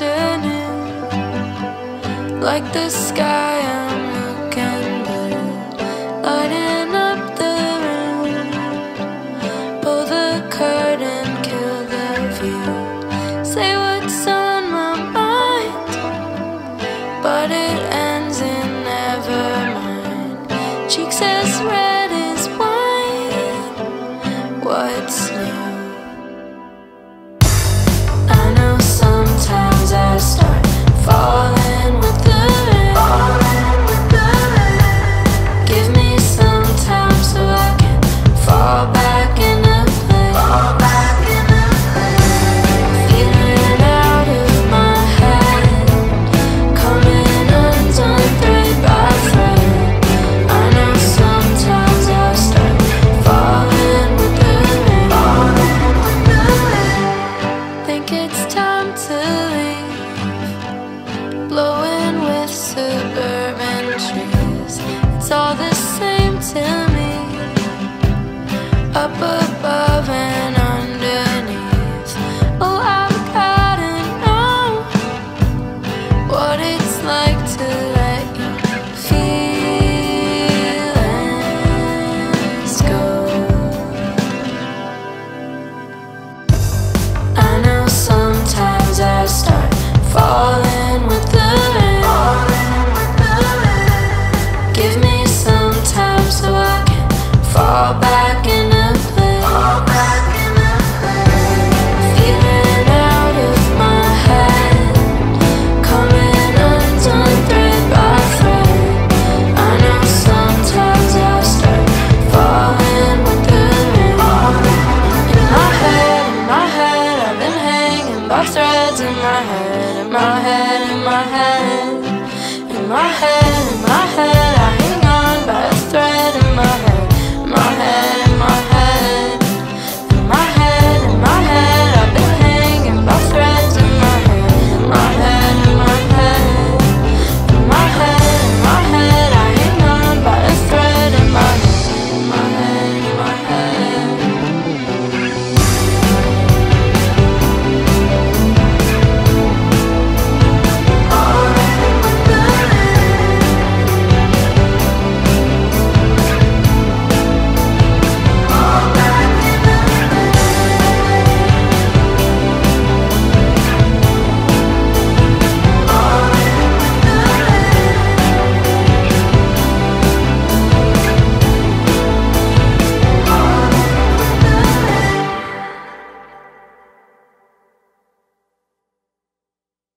afternoon. Like the sky, I'm looking blue, lighting up the room. Pull the curtain, kill the view. Say what's on my mind, but it ends in never mind. Cheeks as red as wine. What's new? I know sometimes I start falling with the rain. Give me some time so I can fall back into place. Feeling out of my head, coming undone thread by thread. I know sometimes I start falling with the rain. Think it's time to leave, blowing with suburban trees. It's all the same to me, up above and underneath. Oh, I've gotta know what it's like to let your feelings go. I know sometimes I start falling with the rain. Give me some time so I can fall back into place. Feeling out of my head, coming undone thread by thread. I know sometimes I start falling with the rain. In my head, I've been hanging by threads in my head, in my head, in my head. In my head, I hang on by a thread in my head.